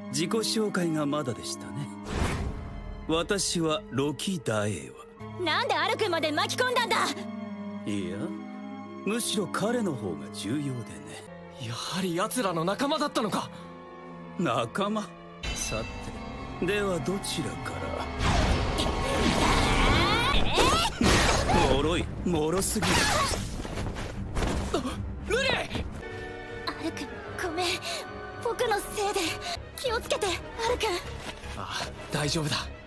自己紹介がまだでしたね。私はロキ・ダエーワ。 なんでアル君まで巻き込んだんだ。 いや、むしろ彼の方が重要でね。 やはり奴らの仲間だったのか。 仲間。さて、ではどちらから。脆い、脆すぎる。 ルリ！ アル君、ごめん。僕のせいで。気をつけて、アル君。 ああ、大丈夫だ。